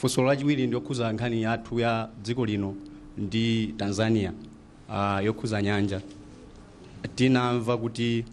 Funso lachiwiri ndiyokhuza nkhani yathu ya dziko lino ndi Tanzania yokhuza nyanja. Tinamva kuti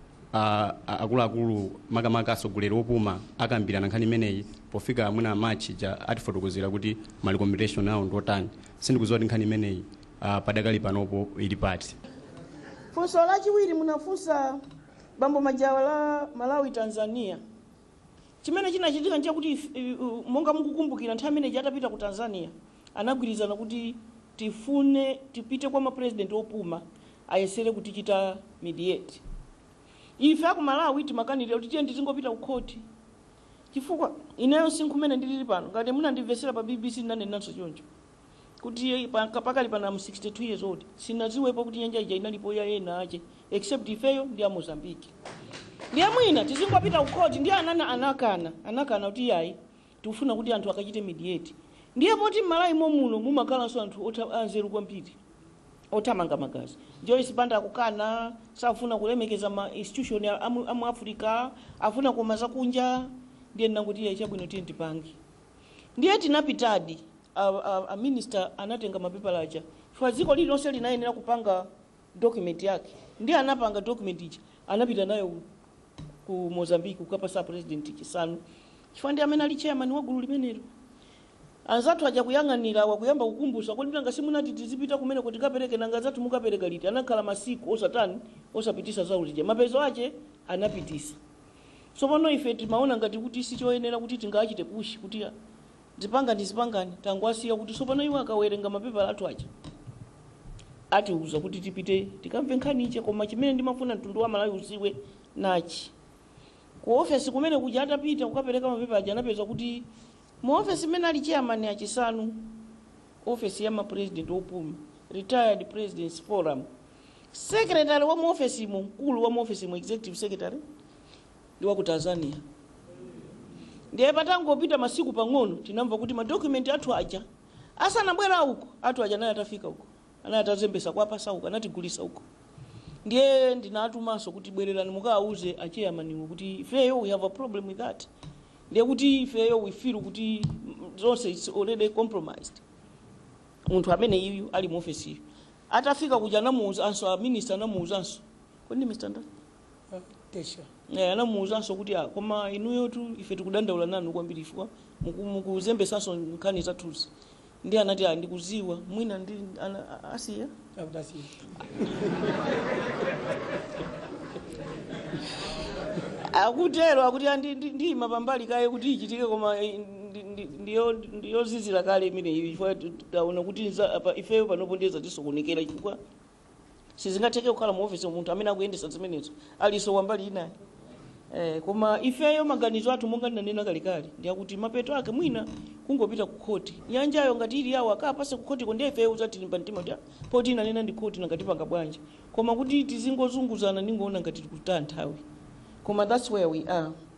akuluakulu makamaka atsogoleri opuma akambirana nkhani imeneyi pofika mwina Machi atifotokozera kuti mali competition awo ndotani. Sindikudziwa kuti nkhani imeneyi padakali panopo ili pati. Funso lachiwiri munafunsa bambo Majawa la Malawi Tanzania. Chimene chinachitika nje kuti monga mukukumbukira nthawi imene atapita ku Tanzania anagwirizana kuti tipite kwa ma president opuma ayesere kuti chita mediate. Ife aku Malawi timakanira kuti tiye tingopita ku court. Chifukwa ineyo sinkhumene ndilili pano ngati munandimvesera pa BBC nanenanso choncho kuti pakali pana 62 years old sinaziwepo kuti nyanja ija inalipo ya ena ache except ifeyo ndi a Mozambique. Ndiye mwina tizingopita ku court ndiye anakana kuti yayi tikufuna kuti anthu akachite mediate. Ndiye poti Malawi muno mumakalanso anthu anzeru kwambiri othamanga magazi. Joyce Banda akukana safuna kulemekeza ma institution amu Africa afuna kumaza kunja ndiye nanguti ya chabwino tiye tipange. Ndiye tinapitadi a minister anatenga mapepa laja chifukwa dziko lililonse linayenera kupanga document yake. Ndiye anapanga document ichi anapita nayo ku Mozambique kukapasa president chisanu chifukwa ndiye amene ali chairman wa gulu limenelo. Anzathu aja kuyang'anira wakuyamba kukumbusa kuti nanga simunati tizipita kumene kuti kapereke nanga zathu mukapereka liti anakhala masiku osapitisa zawo lije mapezo ache anapitisa. So pano ife timaona ngati kuti sichoyenera kuti tingachite push kuti zipangani tangwasiya kuti so pano iwo akawerenga mapepa athu aja atiuza kuti tipite tikamve nkhani iche koma chimene ndimafuna mtundu wa Malawi uziwe nachi ku office kumene kuja atapita kukapereka mapepa aja anapeza kuti mu office imene ali chairman ya chisanu office ya ma president opuma retired presidents forum secretary wa mu office mu mkulu wa mu office mu executive secretary ndi wa ku Tanzania. Ndiye patangopita masiku pang'ono tinamva kuti ma document athu aja asanabwera uko athu aja naye atafika uko anatazembesa kwa pasa uko anatigulisa uko. Ndiye ndinatumanso kuti bwererani mukauze a chairman kuti ifeyo we have a problem with that. Ndiye kuti ifeyo we feel kuti zonse it's already compromised. Munthu amene iyu ali mu office iyo atafika kuja namuuza anso a minister namuuzanso kodi Mr. Ndani Tesha anamuuzanso kuti koma inuyo tu ife tikudandaula nanu kwambiri ifwa mukuzembesanso nkhani zathuzi. Ndiye anati ndikuziwa mwina ndi asiya abdasiya akutero akuti ndi mapambali kaye kuti ichitike koma ndiyo zizira kale imene ifwa taona kuti apa ifeyo panopondeza tisokonekera chifukwa sizingatheke kukhala mu office munthu amene akuyendesa zimenezo aliso wambali inayi. Koma ifeyo maganizo athu monga ndinanena kalikali ndiye kuti mapeto ake mwina kungopita ku court. Nyanjayo ngati ili yawo akapase ku court konde ifeyo uzatilimba mtima kuti poti inanena ndi court ngati panga bwanje koma kuti tizingozunguzana ningoona ngati tikutanthawi koma that's where we are.